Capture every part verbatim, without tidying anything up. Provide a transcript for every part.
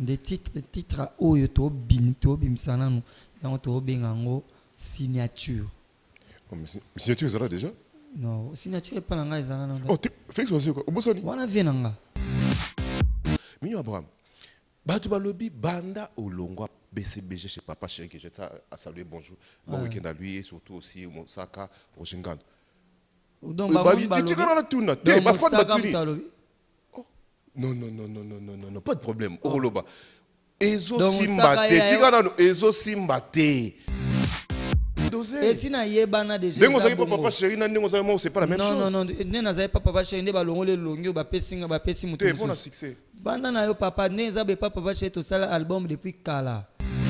des titres des titres oyo to bin to bimsana no yango to bengango signature. Oh, mais signature ça là déjà? Non, signature pas nanga ezana no. Oh, Félix Ouzé quoi? Obosani. Wana venanga. Mignon Abraham. Batu balobi banda olongwa B C B G chez Papa Chéri que j'étais à saluer bonjour. Bon Ouais. week-end à lui et surtout aussi mon Saka Rochingano. Donc Bah, ba tu mon tu connais la tuna. Donc, Ba faute Moussaka batuni. Mutalobi. Non non non non non non non non pas de problème. Oroloba. Ezo Donc, Simba Moussaka te. ya- Tu connais Ezo Simba te. Dosé. Et si na yebana déjà. Dengo zaki pa Papa Chéri na dengo zaki moi c'est pas la même non, chose. Non non non, ne nazali pas Papa Chéri nde balongole longi ba pesinga ba pesi mutu. T'es bon à succès. Vanda na yo papa ne zabe pas Papa Chéri to sala album depuis kala.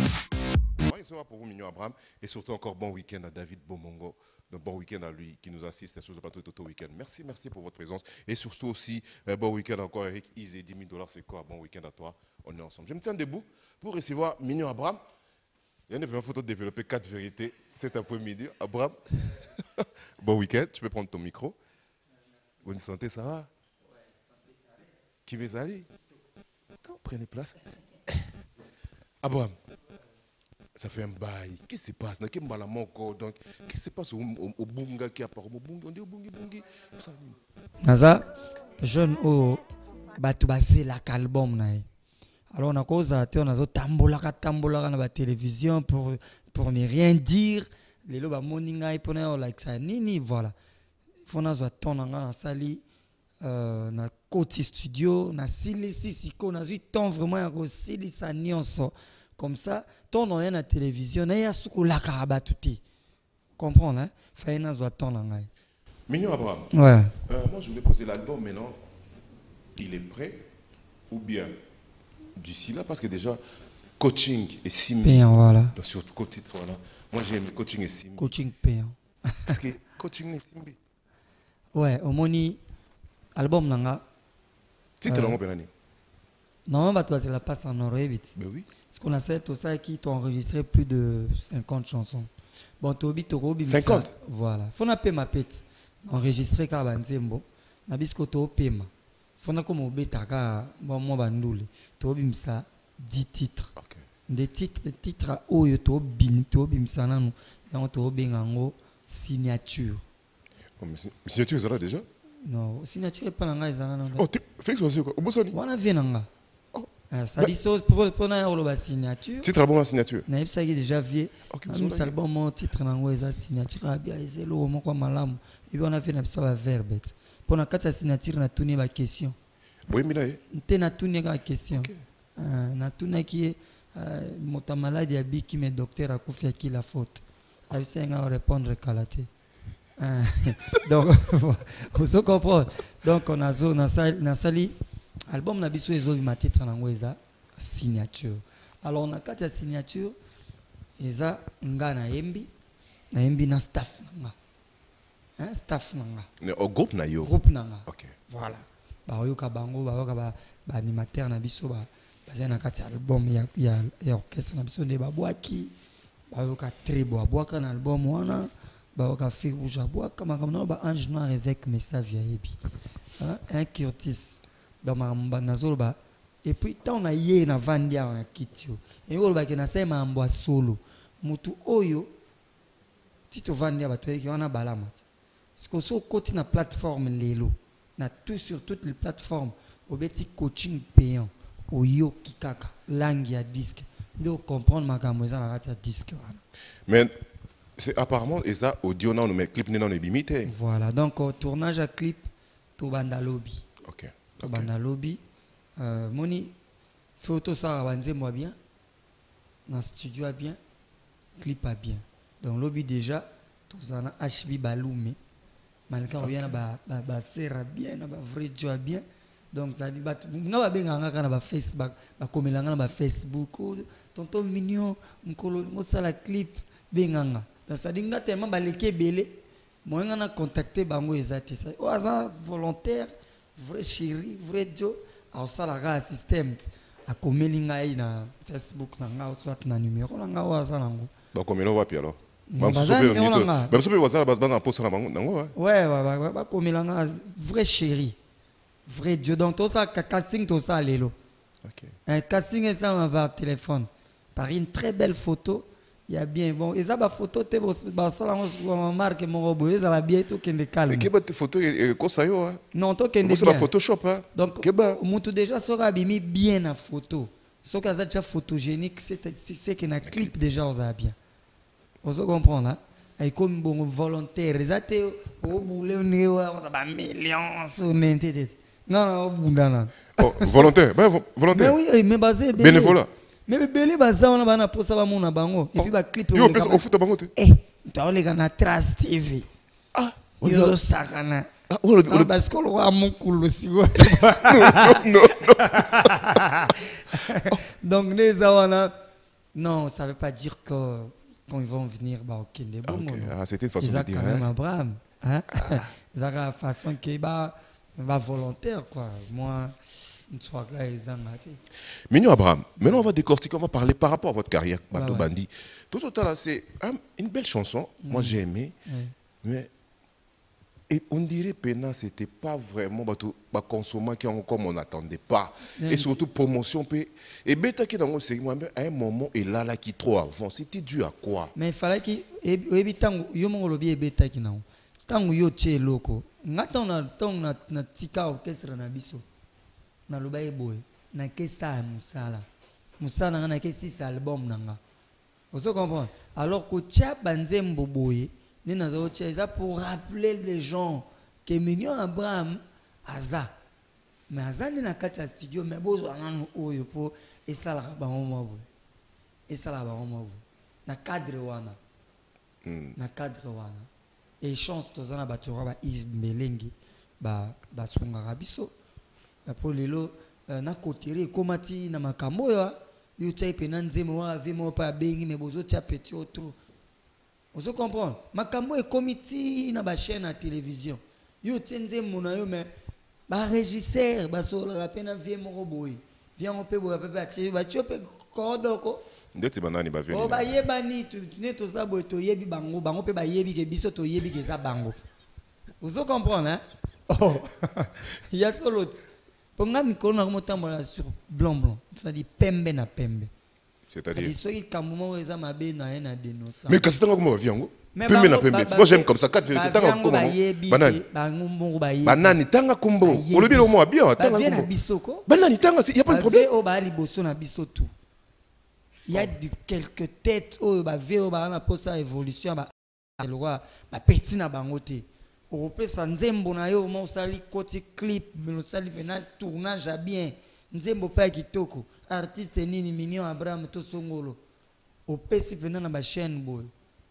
Ça va pour vous, Mignon Abraham. Et surtout encore bon week-end à David Bomongo. Un bon week-end à lui qui nous assiste sur le plateau de Toto Week-end. Merci, merci pour votre présence. Et surtout aussi, un bon week-end encore, Eric Izé, dix mille dollars, c'est quoi? Bon week-end à toi. On est ensemble. Je me tiens debout pour recevoir Mignon Abraham. Il y a une photo de développer quatre vérités cet après-midi. Abraham, bon week-end. Tu peux prendre ton micro. Bonne santé, ça va? Qui veut aller? Prenez place. Abraham. Ça fait un bail. Qu'est-ce qui se passe? Qu'est-ce qui se passe au Bunga qui apparaît au Bunga? On dit au Bungi Bungi. Naza, jeune au batu basé la album na. Alors on a cause à te on a zo tambola ka tambola na ba télévision pour pour ne rien dire. Les loba moninga et pour na like ça nini voilà. Faut na zo tona na sali euh na côté studio na sili siko na zo ton vraiment ya ko sili sa nyonso. Comme ça, ton on est à la télévision, il y a ce que la carabate tout. Comprends, hein? Fait une azwa ton en aïe. Mignon Abraham. Ouais. Euh, moi, je voulais poser l'album maintenant. Il est prêt ou bien d'ici là, parce que déjà, coaching et Simbi. Payant, voilà. Donc, sur le titre, voilà. Moi, j'aime coaching et Simbi. Coaching payant. Parce que coaching et Simbi. Ouais, au moni, album nanga. Titre, là, mon pénani. Normalement, toi, c'est la passe en oreille vite. Ben oui. Ce qu'on a fait, tout ça, qui t'ont enregistré plus de cinquante chansons. Bon, Tobi, Tobi, cinquante. Voilà. Faut na ma pète. Enregistré Kabanzembo. Nabisco to pema. Faut na comme obetaka, bon, moi, bandoule. Tobi, msa, dix titres. Ok. Des titres, des titres oyo to bin, to bimsa nanu. Yango to bengango signature. Oh, mais signature, ça là déjà? Non, signature pas nanga ezana nanga. Oh, Félix Ouzé quoi? Obosani. Wana venanga. Ça dit ça pour pour na yolo signature. Titre album en signature. Na yebisa ki déjà vie. Ok. Même ça album mon titre nango eza signature abia ezelo mo kwa malamu. Et puis on a fait na bisa ba verbe. Pour na kata signature na tuni ba question. Oui, mina eh. Nte na tuni ka question. Na tuni ki mota malade abi ki me docteur akufi ki la faute. Abisa nga répondre kalate. Donc vous comprenez. Donc on a zo na sali album na biso ezo bima titre nango eza signature. Alors na kati ya signature eza nga na yembi na yembi na staff nanga. Hein, staff nanga. Au groupe na yo. Groupe nanga. OK. Voilà. Ba yoka bango ba yoka ba ba animateur na biso ba baza na kati ya album ya ya, ya orchestre na biso nde ba bwaki ba yoka tribo abwaka na album wana ba yoka fil rouge abwaka makamno ba ange noir avec message ya yebi. Hein, un Curtis dans ma nazoloba et puis tant na yé na vandia na kitio et oloba ke na sema ambwa solo mutu oyo tito vandia bato ki wana balama parce que so côté na plateforme lelo na tout sur toutes les plateformes au beti coaching payant au yo kikaka langue ya disque de comprendre makambo za na kati ya disque wana mais c'est apparemment et ça audio na nous met clip na no bimité. Voilà donc au tournage à clip to banda lobby. OK. Okay. Banda lobby euh, moni photo ça banze moi bien dans studio a bien clip a bien donc lobby déjà tous en H B balume malgré on vient ba ba ba sera bien ba vrai job bien donc ça dit ba nga ba benga kana ba Facebook ba komelanga ba Facebook tonton mignon mkolo ngosala clip benganga donc ça dit nga tellement ba leke belé moi nga na contacter bango ezati ça o aza volontaire vrai chéri vrai job au salaire système a komelinga ina Facebook na nga soit na numéro na nga waza nango ba komelo wapi alors même si même si waza bas banga poste na bango nango ouais ouais ba komelanga vrai chéri vrai Dieu donc tout ça casting tout ça lelo Ok. Un casting est ça par téléphone. Par une très belle photo. Il y a bien bon. Et ça, la photo, tu as marque mon robot. Ça va bien tout qui est calme. Et quelle photo est ça yo? Non, toi qui est bien. Photoshop hein. Donc, mutu déjà sera bien bien la photo. Ce qui est déjà photogénique, c'est que le clip déjà on a bien. Vous comprenez hein? Et comme bon volontaire, ils ont au bout de millions, non non, au bout d'un oh, volontaire, ben volontaire. Mais oui, mais basé bénévolat. Mais belé basé on a bana pour ça va mon bango et puis ba clip yo pesa au foot bango te eh tu as les gars na Trace T V ah yo sakana ah on le parce que le roi mon cool aussi non non donc les awana non ça veut pas dire que quand ils vont venir bah ok des bon ah c'était une façon de dire hein Abraham hein ça façon qui bah va volontaire quoi moi. Mignon Abraham, maintenant on va décortiquer, on va parler par rapport à votre carrière, Bateau ouais. Bandi. Tout ce temps-là, c'est une belle chanson, mmh. moi j'ai aimé, mmh. mais et on dirait que c'était pas vraiment Bateau consommant comme on n'attendait pas. Mmh. Et surtout promotion. Et Beta qui dans mon segment, à un moment, et là, là qui trop avant, c'était dû à quoi? Mais il fallait que yo mon lobby Beta qui n'a tant yo tché loco. N'attend na tant na na tika orchestre na biso. Na lobaye boy na kesa musala musala na kesi six album nanga vous comprenez alors que tia banzembo boy ni na zo tia ça pour rappeler les gens que Mignon Abraham aza mais aza ni na kati studio mais bozo ngano oyo po esala ba homo boy esala ba homo boy na cadre wana mm. na cadre wana et chance tozana batura ba is melengi ba ba sunga rabiso pour lelo na kotere komati na makambo yo yo tshai pena nzemo wa vemo pa bengi me bozo tshia petit autre vous comprenez makambo e komiti na ba chaîne à télévision yo tshenzemo na yo mais ba régisseur ba sola la pena vie mo boy vient on peut boy pa tshi ba tshiope kodoko ndeti banani ba veni o ba yebani tu ne to za boy to yebi bango bango pe ba yebi ke biso to yebi ke za bango vous comprenez hein oh il y a solo pour moi, je suis sur blanc blanc. C'est-à-dire pembe na pembe. C'est-à-dire ceux qui ont des mabe na na dénoncer. Mais qu'est-ce que tu as viango? Pembe na pembe. Moi j'aime comme ça quatre vérités. Tanga kombo. Banani. Banani tanga kombo. O le bilo mo bien tanga kombo. Banani tanga il y a pas de problème. O ba liboso na biso tout. Il y a quelques têtes o ba ve o ba na posa évolution ba le roi ba petit na bangote. Européen nzembo na yo mo sali koti clip me sali pena tournage bien nzembo pa kitoko artiste nini Mignon Abraham to songolo opesi pena na ba chaîne boy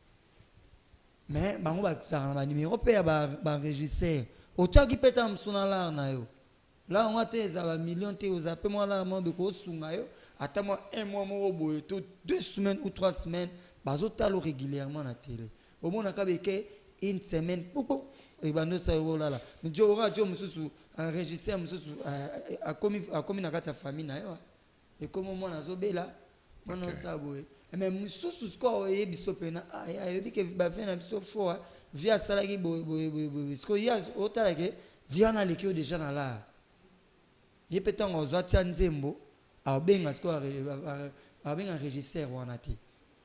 mais bango ba tsana ba numéro pe ba ba régisseur o tshaki peta msuna la na yo là on a te za ba million te oza pe moi la mo be ko sunga yo ata mo un mois mo boy to deux semaines ou trois semaines bazo talo régulièrement na télé au moins na kabeke une semaine poupo et ben nous ça là là mais je aura je me suis un régisseur me suis a commis a commis na kati ya famille na yo et comme moi na zo bela moi non ça boy mais musu ce quoi et biso pena ah ya bi ke ba vient na biso fort via salaki boy boy boy ce que y a autant que via na lekio déjà na là il peut tant on zo tia nzembo a benga ce quoi a benga régisseur wana ti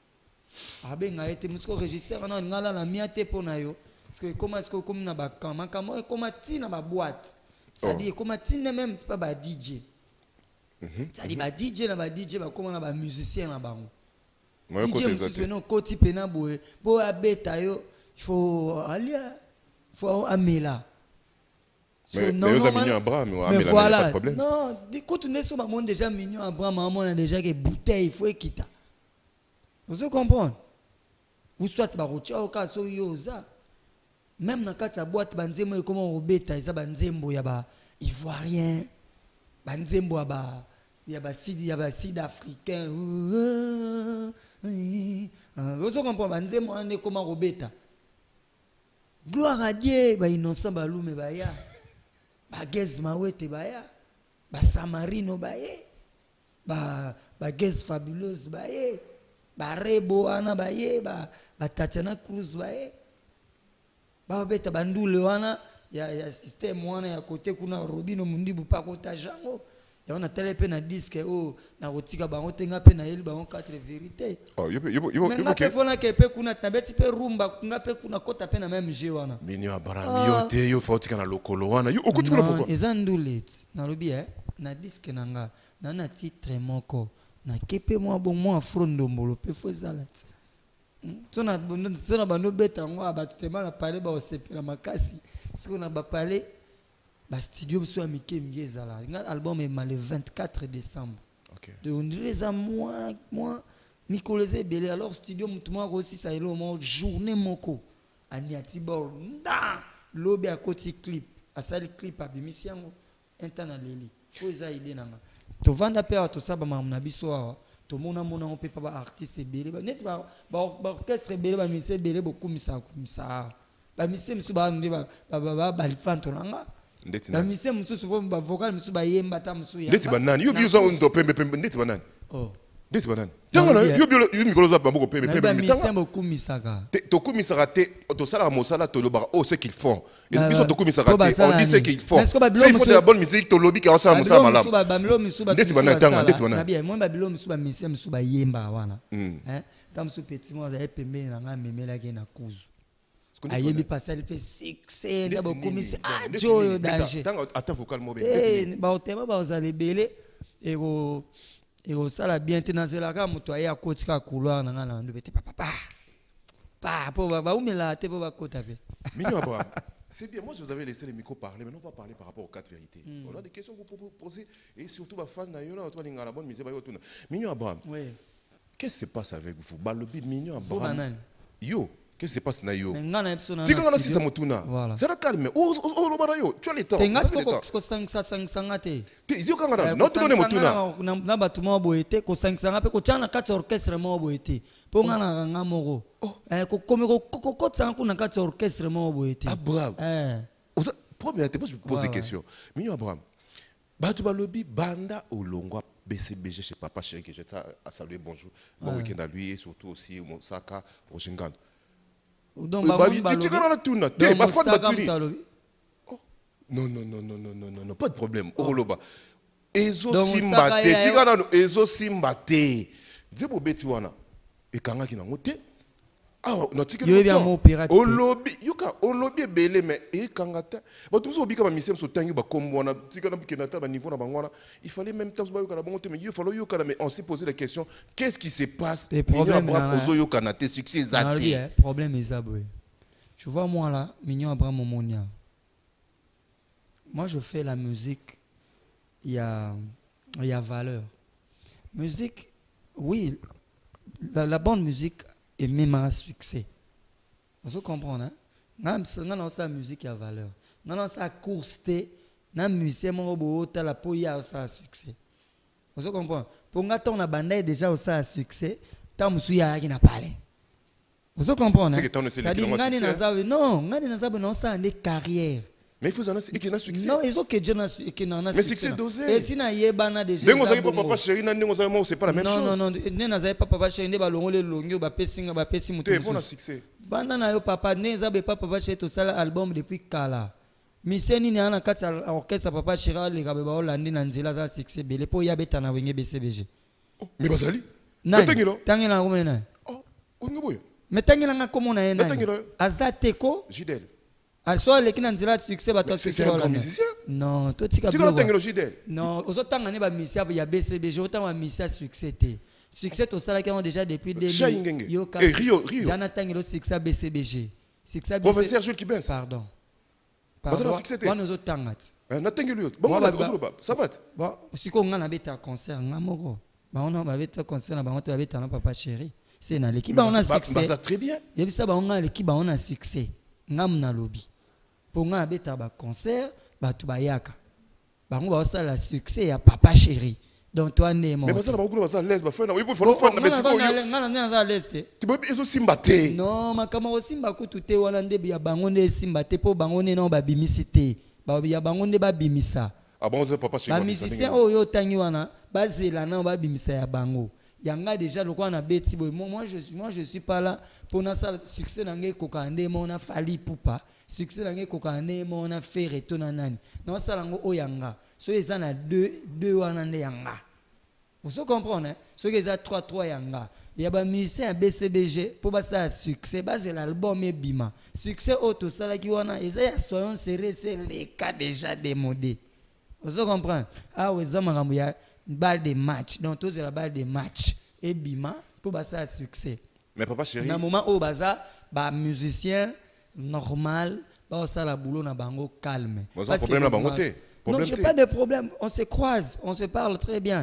a benga été musu régisseur na ngala la miate pona yo parce que comment est-ce que comme na ba quand comment comment ti na ba boîte c'est-à-dire comment ti même pas ba D J c'est-à-dire ba D J na ba D J ba comment na ba musicien na bango D J musicien non koti pena boy bo abeta yo il faut aller il faut amela mais non mais Mignon Abraham ou amela pas de problème non quand on est sur ba monde déjà Mignon Abraham on a déjà que bouteille il faut quitter vous comprenez ou soit ba rotia au cas so yoza même dans la boîte banzembo comment robeta isa banzembo ya ba ivoirien banzembo ya ba ya ba sud ya ba sud africain vous comprenez banzembo on est comment robeta gloire à Dieu ba innocent ba lume ba ya ba gez mawete ba ya ba samarino ba ye ba ba gez fabuleuse ba ye ba rebo ana ba ye ba ba Tatiana Cruz ba ye ba beta bandule wana ya ya système wana ya côté kuna Robino Mundibu pa kota jango et on a tel pe na disque oh na rotika bango tenga pe na yeli bango quatre vérités oh yo yo yo yo ke fona ke pe kuna tabeti pe rumba nga pe kuna kota pe na même jeu wana Minyo Abraham yo te yo fautika na lokolo wana yo okuti kuna pourquoi ezandulet na lobi eh na disque nanga na na titre moko na kepe moi bon moi frondombolo pe fozalat sona sona bando beta ngo abatutema na parler ba osepela makasi siko na ba parler ba studio so amike mgezala ngal album est le vingt-quatre décembre OK de on les a moi moi mikoleze belé alors studio mutuma aussi ça elo mo journée moko aniati bor nda lobi akoti clip asali clip abimisi yango intana leli ko eza idée nanga to vanda pe to saba mamna biso awa to mona mona on peut pas ba artiste belé ba neti ba ba orchestre belé ba mise belé beaucoup misa kumisa ba mise msu ba ndi ba ba ba lifanto nanga ndeti na mise msu so ba vocal msu ba yemba ta msu ya ndeti banani yo biso ndo pembe pembe ndeti banani oh ndeti banani tango na yo bio yo mikolo za bambo pembe pembe pembe mise beaucoup misaka to kumisaka te to sala mosala to loba oh ce qu'ils font biso to kumisaka te on dit ce qu'ils font c'est il faut de la bonne musique to lobi ka osala mosala malamu ndeti banani tango ndeti banani bien moi ba bilo msu ba mise msu ba yemba wana hein tam su petit moi za pembe na nga memela ke na kuzu ayebi pasali pe succès ndabo komisi ajo danger tango ata vocal mo be eh ba otema ba ozale belé ego ego sala bien tenazela ka muto aya kotika couloir na nga na ndo bete papa pa pa po ba umela te po ba kota pe Minyo Abraham c'est bien moi je vous avais laissé les micros parler maintenant on va parler par rapport aux quatre vérités mm. on a des questions que vous poser et surtout ba fan na yo na toi linga la bonne mise ba yo tuna Minyo Abraham oui qu'est-ce qui se passe avec vous balobi Minyo Abraham yo qu'est-ce qui se passe na yo si quand on a sisa motuna c'est la calme oh oh lobara yo tu as le temps tenga ko sangsa sangsa te te yo kanga na to ne motuna na batu mo boete ko sangsa pe ko tana kati orchestre mo boete po ngana nga moko eh ko komi ko ko ko tsanga kuna kati orchestre mo boete Abraham eh oza première te je pose des questions Minyo Abraham batu balobi banda olongwa B C B G chez Papa Chéri que j'étais à saluer bonjour bon week-end à lui et surtout aussi mon Saka Rojingano donc bah tu connais la tuna te ba fa batuni non non non non non non non pas de problème oloba ezo simba te tikana ezo simba te nzebo beti wana ekanga kina ngote ah no tikana yo bien mo pirate olobi yuka olobi belé mais ekanga ta ba tout so bika ba misem so tangi ba kombona tikana bikena ta ba niveau na bangwana il fallait même temps ba yuka na bango te mais il fallait yuka mais on s'est posé la question qu'est-ce qui se passe Minyo Abraham ozo yuka na te succès zati problème est ça boy tu vois moi là Minyo Abraham Momonia moi je fais la musique il y a il y a valeur musique oui la, la bonne musique est même un succès vous comprenez hein même si on a la musique il y a valeur non non ça course na musicien mon beau ta la po il y a ça succès vous comprenez pour ngata on a bandé déjà ça succès tant musu ya qui n'a parlé vous comprenez c'est que ton c'est le ngani nazabe non ngani nazabe non ça des carrière mais il faut ça et qui n'a succès non ils ont que Dieu et qui n'a mais succès dosé et si na yebana déjà dengo ça pas Papa Chéri na dengo ça c'est pas la même chose non non non ne nazabe pas Papa Chéri ne ba longole longi ba pesinga ba pesi mutu c'est bon succès vanda na yo papa ne zabe pas Papa Chéri to sala album depuis kala miseni ni ana kati orchestre Papa Chéri le kabe ba olandi na nzela za succès belé po ya beta na wenge B C B G mais bazali tangelo tangela ngomene na oh ongoboyo mais tangela nga komo na yena azateko Jidel alors les qui n'ont pas de succès bah toi c'est un musicien non toi tu as tangelo Jidel non aux autres temps on est ba musicien il y a B C B G autant un musicien succès té succès tout ça là qui ont déjà depuis deux mille yo et Rio Rio il y en a tangelo succès B C B G succès professeur Jules Kibens pardon pardon on nous autres temps na tangelo bon ça va bon si qu'on a beta concert ngamoko bah on a beta concert na ba on beta na Papa Chéri c'est na l'équipe on a succès ça très bien et puis ça bah on a l'équipe on a succès ngam na lobby pour nga beta ba concert ba tu bayaka ba ngo ba sala succès ya Papa Chéri donc toi né mon mais ça ba ngulu ba sa l'aise ba fa na oui faut fa na besi ko yo ngana ngana za l'aise tu ba ezo simba te non makama o simba ku tu te wana nde ya bango nde simba te po bango ne no ba bimisi te ba ya bango nde ba bimisa ah bon c'est Papa Chéri ba musicien o yo tangi wana ba zela na ba bimisa ya bango yanga déjà le quoi na beti boy moi je suis moi je suis pas là pour na ça succès nangé kokande mo na fali poupa succès nangé kokande mo na faire to na nani non ça lango o yanga so ils en a deux deux wana nde yanga vous comprenez so ils a trois trois yanga il y a ba musicien B C B G pour ba ça succès base l'album est bima succès auto ça là qui wana ils a soyons sérieux c'est les cas déjà démodés vous comprenez ah oui ça makambo ya balle de match donc tous c'est la balle de match et bima pour ba ça succès mais papa chéri na moment où baza ba musicien normal ba ça la boulot na bango calme pas de problème na bango té non j'ai pas de problème on se croise on se parle très bien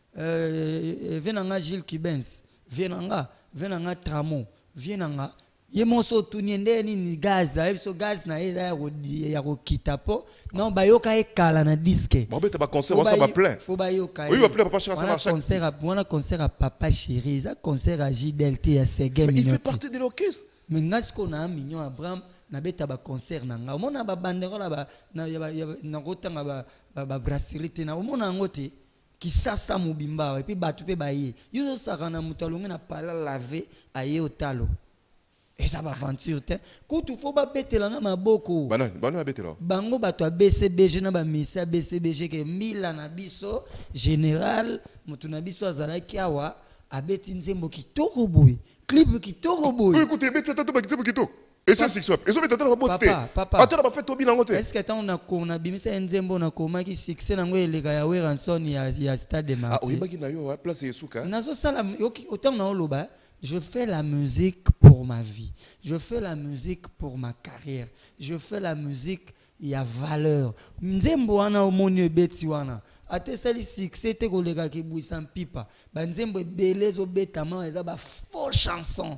euh venanga Gilles Kibens venanga venanga Tramo venanga yemoso tuniende ni gaz so gaz na eza ya ko kitapo non ba yoka e kala na disque bon beta ba concert on ça va plein faut ba yoka oui va plein papa chéri ça va chaque concert à on a concert à papa chéri ça concert à J D L T à Segem mais il fait partie de l'orchestre mais ngasko na mignon Abraham na beta ba concert na nga mona ba banderola ba na na kotanga ba ba brasserie te na mona ngote qui sasa mubimba et puis batu pe baye yo sakana mutalonga na pala laver aye otalo et ça va aventure te kutu faut ba betela na maboko bana bana betela bango bato a B C B G na ba misa B C B G ke mila na biso général mutu na biso azalaki awa abeti nzembo kitoko boy clip kitoko boy écoutez beti tata ba kitoko kitoko et ça c'est ça et ça tata ba botte papa atala ba fait tobi na ngote est-ce que tant na ko na bimisa nzembo na koma ki succès na ngoe leka ya Weranson ya ya stade de Martyrs ah oui baki na yo place Yesuka nazo sala autant na oloba je fais la musique pour ma vie je fais la musique pour ma carrière je fais la musique il y a valeur nzembo wana omoni ebeti wana ate sali succès te ko leka ki buisa pipa ba nzembo belezo betama eza ba faux chanson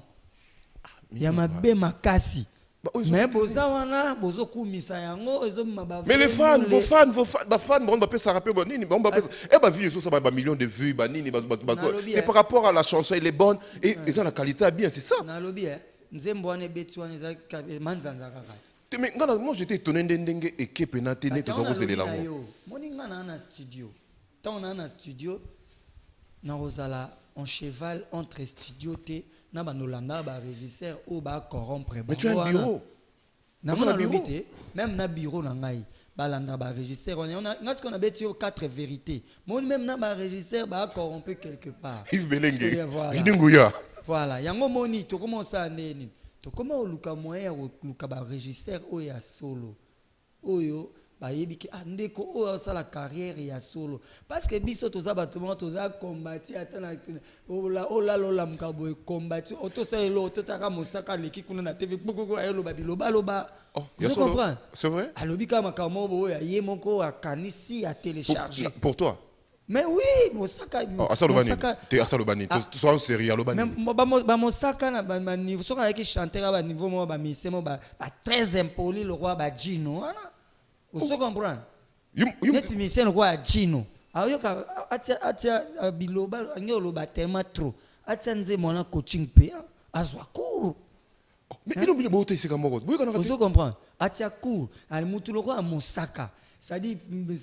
ya mabe makasi mais boza wana bozo kumisa yango ezo maba mais les fans vos fans vos fans ba fans bon ba pe ça rappelle nini bon ba et ba vie ça ba millions de vues ba nini c'est par rapport à la chanson elle est bonne et ils ont la qualité bien c'est ça na lobby hein nzembo wana beti wana eza manzanza kakati mais ngana moi j'étais étonné ndenge équipe na tene te zongo zele lango moni ngana na studio tant on a na studio na rozala en cheval entre studio te na ba nolanda ba régisseur ou ba corrompre mais tu as un bureau na mon bureau même na bureau na ngai ba landa ba régisseur on a ngas qu'on a bêti quatre vérités mon même na ba régisseur ba corrompre quelque part Yves Belenge Ridinguya voilà yango moni to commence à neni to comment luka moyen luka ba régisseur o ya solo oyo bayebiki andeko o ça la carrière ya solo parce que biso toza batuma toza combattre atana ola ola lola mkabo combattre auto ça elo auto taka mosaka leki kuna na T V boko ayelo babilo baloba tu comprends c'est vrai alobika makamo bo ya ye moko akanisi à télécharger pour toi mais oui mosaka mosaka tu as salobani tu sois en série alobani ba mosaka na ba niveau soka yaki chanter ba niveau mo ba misemo ba très impoli le roi ba Gino vous comprenez? Net mission quoi Gino. Ayoka atia atia biloba ngoloba tellement trop. Atia nze mona coaching pe azwa cours. Mais il oublie beauté c'est comme vous comprenez? Atia cours, al mutu loko a Mosaka. Ça dit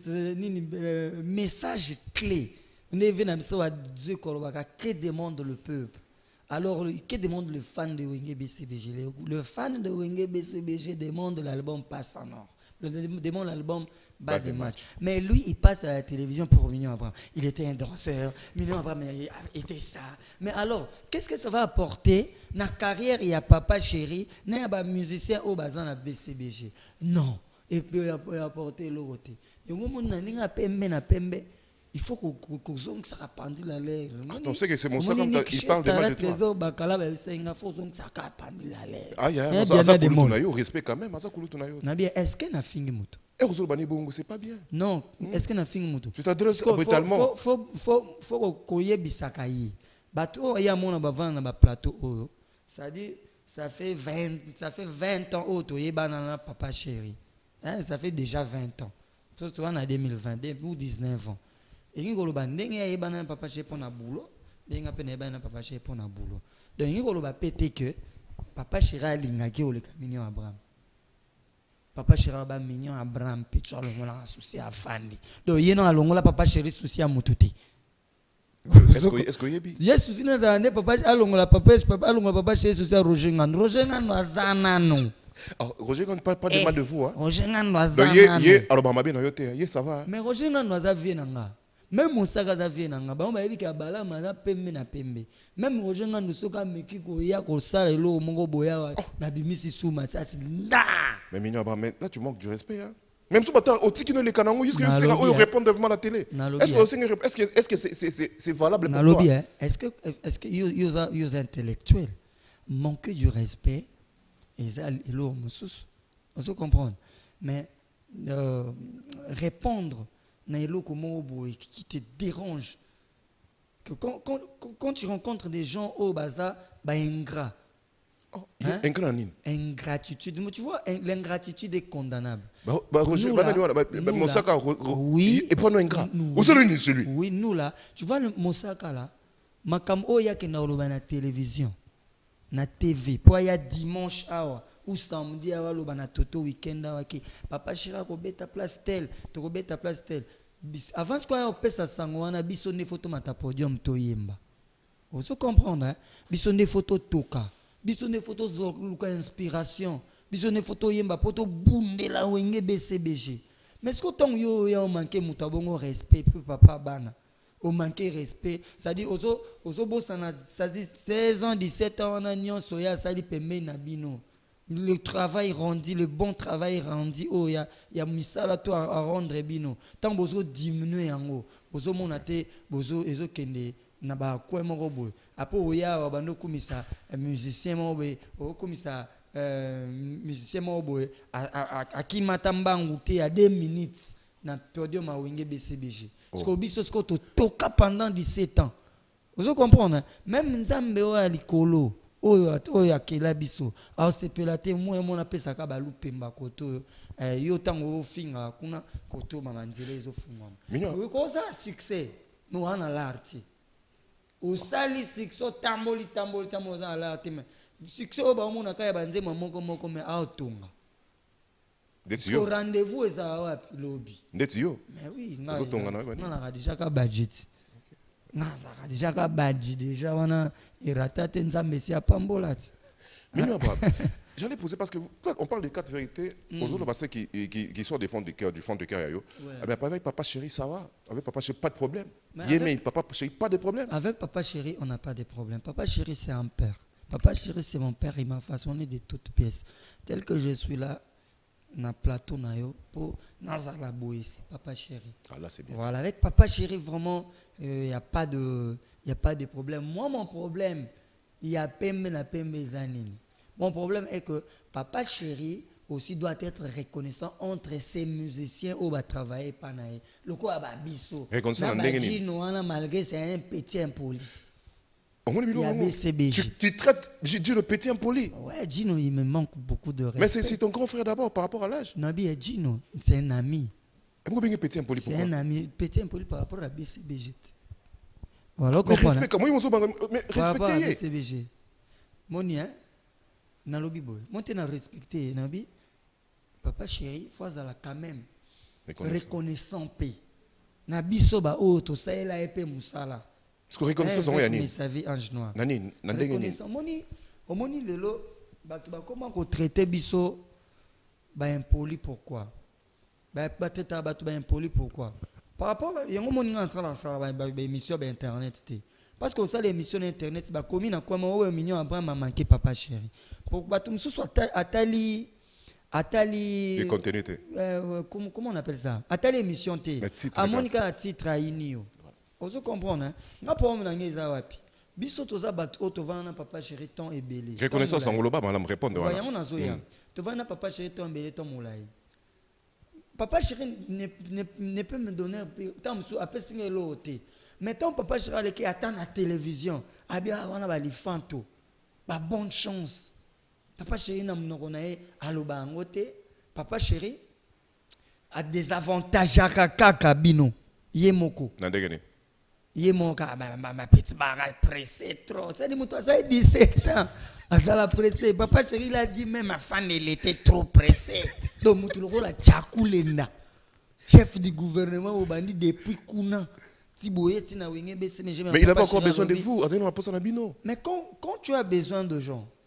message clé. Ne vient à ça Dieu koloba que demande le peuple. Alors, que demande le fan de Wenge B C B G? Le fan de Wenge B C B G demande l'album Passe en or. Le demande l'album Bad de match. Mais lui, il passe à la télévision pour Mignon Abraham. Il était un danseur. Mignon Abraham était ça. Mais alors, qu'est-ce que ça va apporter dans la carrière? Il y a Papa Chéri, il y a un musicien au bazar de B C B G. Non. Et puis, il peut apporter l'autre. Et au moment où on a un pembe, il faut qu'on ça rapende la lèvre. On sait que c'est mon sac il parle de mal de toi. Ah, il y a un respect quand même. Est-ce qu'il y a un film moto? C'est pas bien. Non, est-ce qu'il y a un film moto? Tu t'adresses brutalement. Il faut qu'on y ait bisakayi. Bateau, il y a mon plateau. Ça dit, ça fait vingt ans au banana Papa Chéri. Ça fait déjà vingt ans. Surtout en deux mille vingt ou dix-neuf ans. Et il y a des gens papa chez pour na boulot, des gens qui ont papa chez pour na boulot. Donc il y a pété que papa chéra lingaki au le Mignon Abraham. Papa chéra ba Mignon Abraham pétrole on a souci à fandi. Donc il y a longola papa chéri souci à mututi. Est-ce que est-ce que yebi? Yes souci na zane papa alongola papa papa alongola papa chéri souci à Roger Ngan. Roger Ngan azana non. Oh, Roger Ngan pas, pas de Eh, mal de vous. Hein. Roger Ngan Donc, waza yé, nano. yé, alors, bah, ma bien, yé, yé, ça va. Hein. Mais Roger Ngan waza vie nanga. Même Moussaka za vie nanga. Ba on ba yebika bala maza pembe na pembe. Même Roger Ngan no soka meki ko ya ko sala elo mongo boya wa. Na bimisi suma ça c'est nda. Mais Mignon Abraham, mais là tu manques du respect. Hein. Même si tu au tiki no les canangos, est-ce que vous répondez vraiment à la télé? Est-ce que est-ce que c'est c'est valable pour toi? Est-ce que est-ce que vous intellectuels manquent du respect et ça elo musus. On se comprend. Mais euh, répondre qui te dérange que quand, quand, quand tu rencontres des gens au bazar bah ingrat oh, hein? Ingrat ingratitude mais tu vois l'ingratitude est condamnable bah, bah, Roger, bah, là, bah, bah, Moussaka oui et pas non ingrat où c'est lui celui oui nous là tu vois le Moussaka là makam oya ke na oloba na télévision na T V pour ya dimanche awa ou samedi awa loba na toto weekend awa ki papa Chira ko beta place tel to ko beta place tel avant ce qu'on pesa sango wana biso ne photo mata podium to yemba vous se comprendre hein biso ne photo toka biso ne photo zoluka inspiration biso ne photo yemba poto bundela wenge B C B G mais ce que ton yo ya manquer mutabongo respect papa bana au manquer respect ça dit ozo ozo bosana ça dit seize ans dix-sept ans on a nyonso ya ça dit pembe na bino le travail rendu le bon travail rendu oh ya ya misala to à rendre bino tant bozo diminuer yango bozo monate bozo ezo kende na ba kwa moko boy après oya bando kumisa musicien mo boy o kumisa musicien mo boy akimata mbangu te à deux minutes na podium a wenge B C B G parce que biso ce que to toka pendant dix-sept ans vous comprenez même nzambe o alikolo oyo oyo akela biso a sepela te moi mona pesa ka balu pemba koto eh yo tango finga kuna koto mama nzele ezo fungwa ko ça succès no ana l'arti o sali succès tamboli tamboli tamboli za l'arti mais succès o ba mona ka banze moko moko mais a otonga ndeti yo rendez-vous eza wapi lobby ndeti yo mais oui otonga na na na déjà ka budget na déjà ka budget déjà wana irata te nzambe si apambola ti Mignon j'allais poser parce que vous, on parle des quatre vérités mm. aux autres parce qui qui qui sont des fonds de cœur du fond de cœur yo ouais. Ben avec papa chéri ça va avec papa chéri pas de problème mais papa chéri pas de problème avec papa chéri on n'a pas de problème papa chéri c'est un père papa chéri c'est mon père il m'a façonné de toutes pièces tel que je suis là na plateau na yo pour nazala boy c'est papa chéri ah là c'est bien voilà avec papa chéri vraiment il euh, y a pas de il y a pas de problème moi mon problème il y a pembe na pembe zanini mon problème est que papa chéri aussi doit être reconnaissant entre ces musiciens où va travailler panaye le quoi ba biso reconnaissant ndengeni malgré c'est un petit impoli Tu, tu traites Gino le petit impoli. Ouais, Gino, il me manque beaucoup de respect. Mais c'est ton grand frère d'abord par rapport à l'âge. Nabi et Gino, c'est un ami. Pourquoi petit impoli? C'est un ami, petit impoli par rapport à B C B G. Voilà, mais respect, comment ils vont mais respecter. Par rapport à B C B G. Moni, hein, na lobby boy. Monte na respecter, Nabi. Papa chéri, faut aller quand même reconnaissant paix. Nabi soba oh to ça là épée musala. Parce que reconnaissance on est sa vie ange noir. Nani, nani. Reconnaissance moni, au moni lelo, ba to ba comment ko traiter biso ba impoli pourquoi? Ba ba traiter ba to ba impoli pourquoi? Par rapport yango moni nga sala sala ba émission ba internet té. Parce que ça l'émission internet ba commis na quoi mo Mignon Abraham a manqué papa chéri. Pour ba to musu soit atali atali les contenus euh, comment comment on appelle ça? Atali émission té. A Monica a titre à inio. Vous comprenez hein? Na problème na ngeza wapi? Biso toza bat auto vana papa chéri ton ebelé. Reconnaissance en ngoloba ba la me répondre voilà. Voyons na zoya. To vana papa chéri ton ebelé ton moulay. Papa chéri ne, ne, ne peut me donner tant sou après signer l'auté. Mais ton papa chéri ale qui attend la télévision, abia wana ba lifanto. Ba bonne chance. Papa chéri na mnoko na e aloba ngote. Papa chéri a des avantages à kaka bino. Yemoko. Na ndegene. Yé mon gars, ma, ma, ma petite bagarre pressée trop. Ça dit, moi, ça a dix-sept ans. Ça l'a pressé. Papa chéri, il a dit, même ma femme, elle était trop pressée. Donc, moi, tout le rôle a Tchakoulena, chef du gouvernement au bandit depuis Kouna. Mais il n'a pas encore besoin de vous. Mais quand, quand tu as besoin de gens,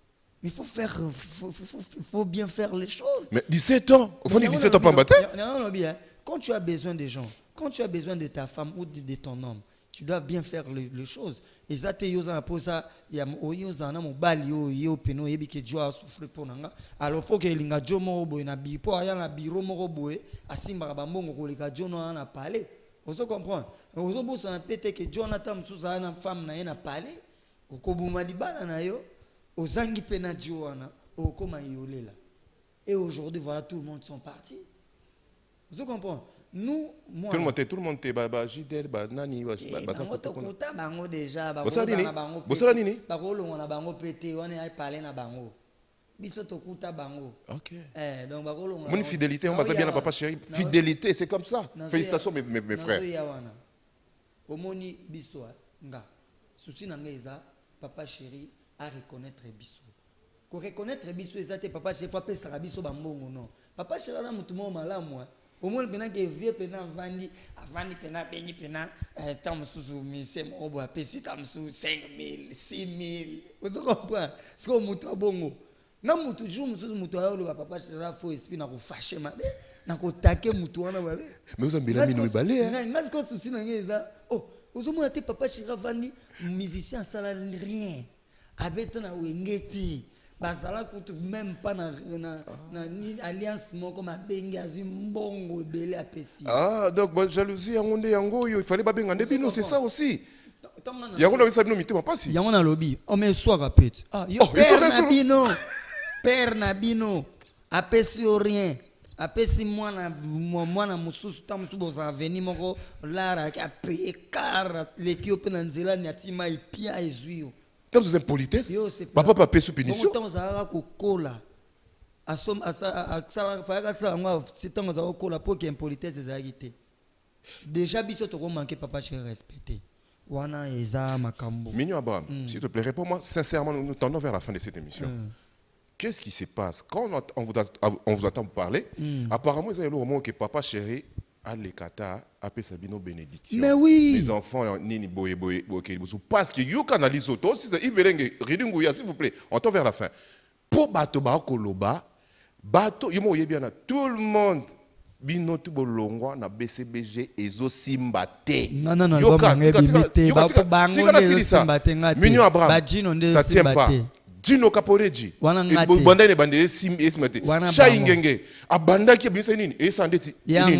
Il faut faire, faut, faut, faut, faut bien faire les choses. Mais dix-sept ans, au fond, dix-sept ans pas matin. Non, non, bien. Quand tu as besoin des gens, quand tu as besoin de ta femme ou de, de ton homme, tu dois bien faire les, les choses. Et ça, tu as pour ça, il y a un mobile, il y a un péno, il y a un joie souffre pour nous. Alors, il faut que les gens qui ont un bureau, un bureau, à Simbabambo, les gens qui ont un palais. Vous comprenez? Vous avez peut-être que Jonathan Souza, une femme, n'a pas parlé. Vous avez Ozangi pena Joana, Okoma Yolela. Et aujourd'hui, voilà, tout le monde sont partis. Vous comprenez? Nous, moi. Tout le monde, tout le monde, bah, bah, Jidel, bah, Nani, bah, bah, bah, ça. Bango déjà, bah, Bossa nini? Bossa nini? Bah, on a bango pété, on est parlé na bango. Biso tokuta bango. Ok. Eh, donc bah, on. Mon fidélité, on va bien à papa chéri. Fidélité, c'est comme ça. Félicitations, mes, mes, mes frères. Omoni biso, nga. Souci na ngeza, papa chéri. À reconnaître biso. Ko reconnaître biso ezate papa chef fa pesa biso bambongo non. Papa chef na mutu mo malamu. Au moins pena ke vie pena vandi, avandi pena bengi pena eh tam susu mise mo bo apesi tam su cinq mille, six mille. Vous comprenez? Ce que mutu abongo. Na mutu jour musu mutu ayolo papa chef la fo esprit na ko fâcher mabe. Na ko taquer mutu wana mabe. Mais vous ambila mino balé. Ngai ko souci na ngeza. Oh, vous mo ate papa chef vandi musicien sala rien. Abetana wengeti bazala kutu même pas na na, na ni alliance moko mabengi azu mbongo belé apesi. Ah donc bon jalousie yangonde yango il fallait pas benga ndebino c'est ça aussi. Yangonde ça bino mitema pasi. Yangonde na lobby on me soit rapide. Ah yo père na bino. Père na bino apesi rien. Apesi mwana mwana mususu tamusu boza veni moko lara ka payer car les qui open nzela ni atima ipia ezuyo. Quand vous êtes politesse, papa papa sous punition. Quand vous avez cola, à somme à ça à ça faire ça moi c'est tant vous avez cola pour qu'il y ait politesse des agité. Déjà biso to manquer papa chez respecter. Wana eza makambo. Mignon Abraham, mm. s'il te plaît, réponds-moi sincèrement, nous nous tendons vers la fin de cette émission. Mm. Qu'est-ce qui se passe quand on, on, vous, attend, on vous attend parler? Mm. Apparemment, il y a le moment que papa chéri a les kata appelle Sabino bénédiction. Mais oui. Les enfants nini boye boye boye parce que you canalise auto si il veut ridinguya s'il vous plaît. On tend vers la fin. Pour bato ba koloba bato yimo yebia na tout le monde bino tu bolongwa na B C B G ezo simbate. Non non non. Yoka tika ba bango ezo simbate ngati. Mignon Abraham. Ba jino nde ça tient pas. Dino Kaporeji. Esbo banda ne bande sim esmate. Shaingenge. Abanda qui bisa nini et sandeti.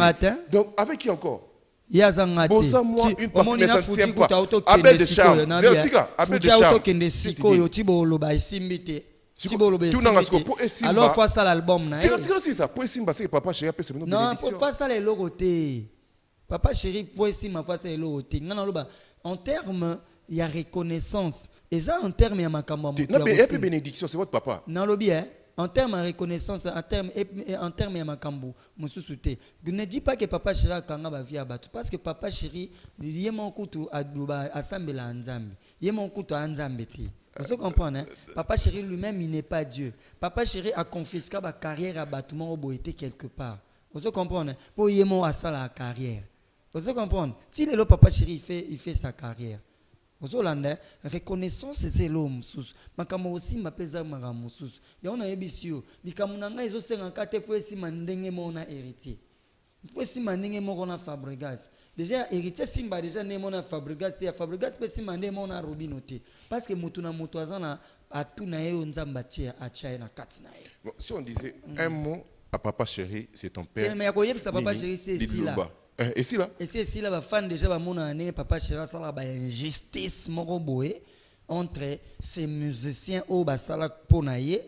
Donc avec qui encore? Yazangate. Bosa moi une partie mais ça tient pas. Abel de Charles. Zertika, Abel de Charles. Kende siko yo tibolo ba simbite. Tibolo be. Simbite. Alors face à l'album na. C'est c'est ça. Pour Simba c'est papa chéri appelle Sabino bénédiction. Non, face à les logoté. Papa chéri pour Simba face à les logoté. Ngana loba en termes il y a reconnaissance. Et ça, en termes de makambo. Non, mais et bénédiction, c'est votre papa. Non, le bien. En termes de reconnaissance, en termes en termes de makambo, monsieur Souté. Ne dis pas que papa chéri a kanga ba vie abattu parce que papa chéri, il est mon couteau à Duba à Sambela Nzambi. Il est mon couteau à Nzambi. Vous comprenez hein? Papa chéri lui-même, il n'est pas Dieu. Papa chéri a confisqué sa carrière à bâtiment au boité quelque part. Vous comprenez? Pour y mon à ça la carrière. Vous comprenez? Si le papa chéri il fait il fait sa carrière. Aux Hollandais, reconnaissance c'est l'homme sous. Makamo aussi m'appelle makamo sous. Ya on a ebisio. Likamunanga izo senga kate fo esi mandenge mona héritier. Fo esi mandenge mona Fabregas. Déjà héritier simba déjà ne mona Fabregas te Fabregas pe si mandenge mona Robinote. Parce que mutu na mutu azana atuna yo nzamba tia acha na katina yo. Si on disait un mot à papa chéri, c'est ton père. Mais akoyeb sa papa chéri c'est ici là. Et si là? Et si si là, les fans déjà va mon année, papa chéri ça là, bah injustice moroboé entre ces musiciens au basala ponaye,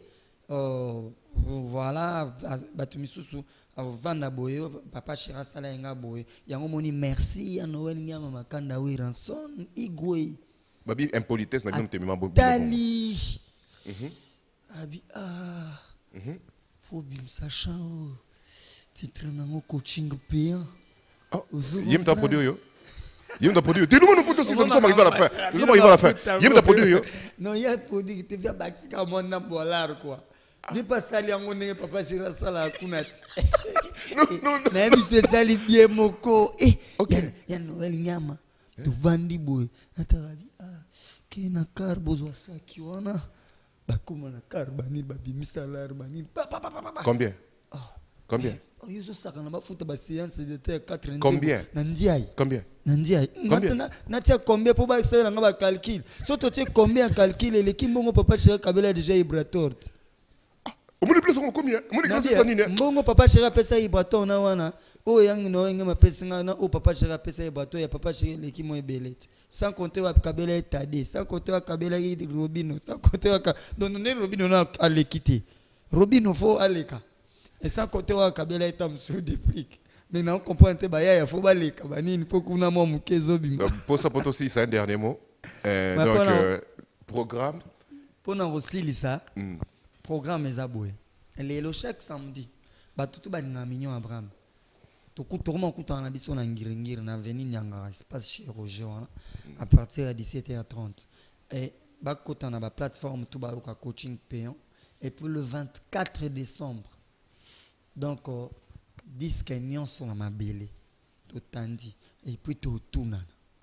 voilà, bah tu misusu, vanda boye, papa chéri ça là inga boye, yango moni merci à Noël nyama makanda oui ranson igwe. Babi impolitesse na bien te mema bobi. Dali. Mhm. Abi ah. Mhm. Faut bien sachant titre nango coaching payant. Yem ta produit yo. Yem ta produit. Tout le monde peut aussi nous sommes arrivés à la fin. Nous sommes arrivés à la fin. Yem ta produit yo. Non, il y a produit qui te vient bâtir mon na bolar quoi. Dis pas ça li ngone papa chéri ça la kunati. Non non non. Mais c'est ça li bien moko. Eh. Ya Noël nyama. Tu vandi boy. Atarabi ah. Kina carbo zo saki wana. bakoma na car banini babimisa lar banini Combien? Combien? Ils ont ça quand on a fait une séance de quatre. Combien? Nandiaï. Combien? Nandiaï. Combien? Natia combien pour pas essayer de calcul. Surtout tu combien calcul et l'équipe Mbongo papa chéri Kabila déjà Ibrator. Au moins les places sont combien? Au moins les places sont combien? Mbongo papa chéri pesa Ibrator na wana. Oh yang no yang ma pesa na oh papa chéri pesa Ibrator ya papa chéri l'équipe mo ebelete. Sans compter wa Kabila Tade, sans compter wa Kabila Robino, sans compter wa donc non Robino na à l'équité. Robino faut aleka. Et sans compter que Kabila est un sur déplique. Mais non, on comprend que il faut aller il faut qu'on a mon kezo bimba. Pour ça, pour aussi, c'est un dernier mot. Euh, donc, euh, programme. Pour nous aussi, ça. Programme est aboué. Et le chaque samedi, bah tout le monde a mignon Abraham. Tout le monde a un habitant en Giringir, on a venu dans espace chez Roger à partir de dix-sept heures trente. Et bah quand on a la plateforme tout bas coaching payant. Et pour le vingt-quatre décembre. Donc, euh, disque nion sont à ma belle, tout tandi, et puis tout tourne.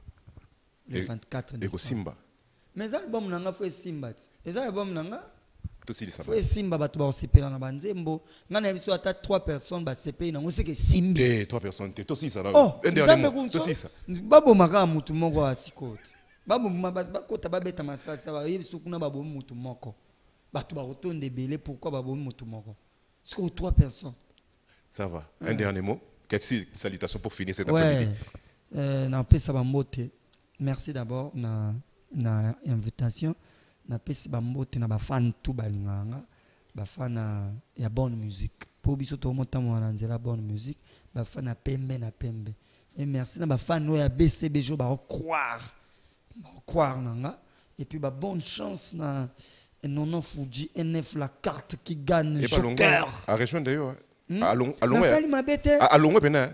Le vingt-quatre décembre. Et Simba. Mais album nanga faut Simba. Les albums nanga. Tout si ça. Faut Simba batu ba osepela na banzembo. Ngana biso ata trois personnes ba sepela na ngose ke Simba. Eh, trois personnes, tout si ça. Oh, un dernier mot. Tout si ça. Babo maka mutu moko asikoti. Babo maba bakota babeta masasa ba yebiso kuna babo mutu moko. Batu ba rotonde belé pourquoi babo mutu moko. C'est que trois personnes. Ça va. Un ouais. dernier mot. Quelles salutations pour finir cet ouais. après-midi? Euh, Merci d'abord na na invitation. Na pesi bambote na bafan tout balinganga. Bafana ya bonne musique. Pour biso to monta mo na nzela bonne musique. Bafana pembe na pembe. Et merci na bafan no ya B C B jo ba croire. Ba croire nanga. Et puis ba bonne chance na Nono Fuji N F la carte qui gagne le joker. À rejoindre d'ailleurs. À Longwe. À Longwe bien.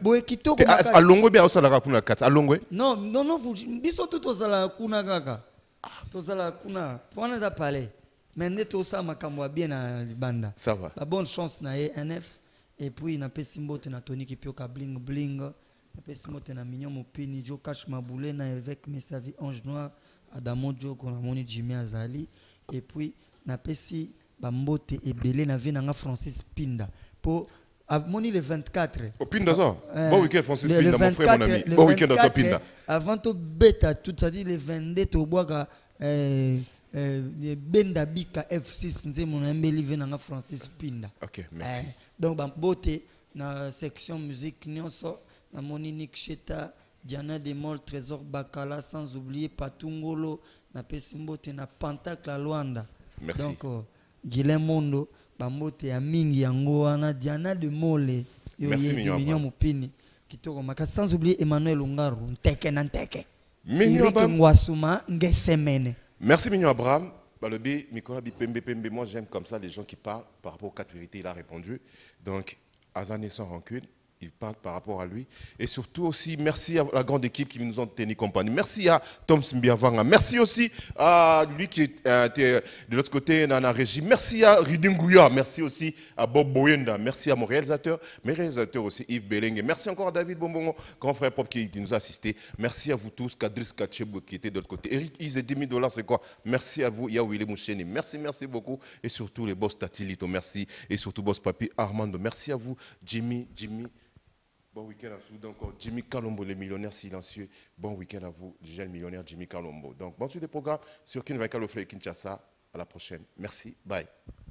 À Longwe bien aussi la kuna carte. À Longwe. Non, non non Fuji. Biso tout aux la kuna kaka. Tous la kuna. Pour nous parler. Mais net tout ça makamwa bien na libanda. Ça va. La bonne chance na N F et puis na pesimbote na Tony Kipioka bling bling. Na pesimbote na Mignon Mopini Jo Cash Maboulé na avec Messavi Ange Noir Adamo Jo kona moni Jimmy Azali. Et puis, na pesi bambote et belé na venanga Francis Pinda. Pour moni le vingt-quatre. Au Pinda ça. Bon week-end Francis Pinda mon frère mon ami. Bon week-end à toi Pinda. Avant to beta tout ça dit le vingt-deux to boaga euh euh Benda Bika F six nze mon ami venanga Francis Pinda. OK, merci. Donc bambote na section musique nyonso na moni Nick Cheta, Diana Demol, Trésor Bakala sans oublier Patungolo. Na pesimbote na Pentacle à Luanda. Merci. Donc uh, Guilhem Mondo bambote ya mingi yango wana Diana de Mole yo Mignon Mopini kitoko maka sans oublier Emmanuel Ungaru nteke na nteke Mignon Ngwasuma ngesemene. Merci Mignon Abraham. Balobi Mikola bi pembe pembe, moi j'aime comme ça les gens qui parlent par rapport aux quatre vérités, il a répondu. Donc Azané sans rancune. Il parle par rapport à lui. Et surtout aussi, merci à la grande équipe qui nous ont tenu compagnie. Merci à Tom Smbiavanga. Merci aussi à lui qui est euh, de l'autre côté dans la régie. Merci à Ridinguya. Merci aussi à Bob Boyenda. Merci à mon réalisateur, mes réalisateurs aussi, Yves Belengue. Merci encore à David Bombongo, grand frère Pop qui, qui nous a assistés. Merci à vous tous, Kadris Kachebo qui était de l'autre côté. Eric Izé, dix mille dollars, c'est quoi? Merci à vous, Yawili Moucheni. Merci, merci beaucoup. Et surtout les boss Tatilito, merci. Et surtout boss Papi Armando. Merci à vous, Jimmy, Jimmy. Bon week-end à vous. Donc, Jimmy Kalombo, le millionnaire silencieux. Bon week-end à vous, le jeune millionnaire Jimmy Kalombo. Donc, bon suite des programmes sur Kinvaika le Kinshasa. À la prochaine. Merci. Bye.